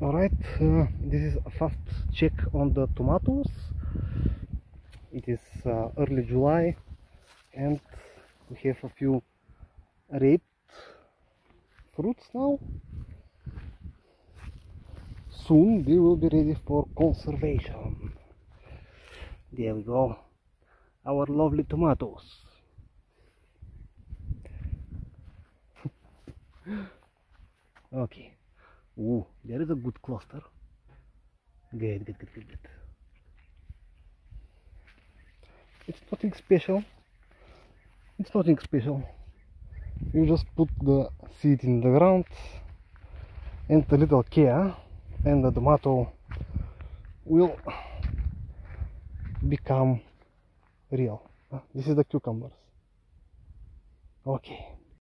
Alright, this is a fast check on the tomatoes. It is early July and we have a few red fruits now. Soon they will be ready for conservation. There we go, our lovely tomatoes. Okay. Ooh, there is a good cluster. Good. It's nothing special. You just put the seed in the ground and a little care, and the tomato will become real. This is the cucumbers. Okay.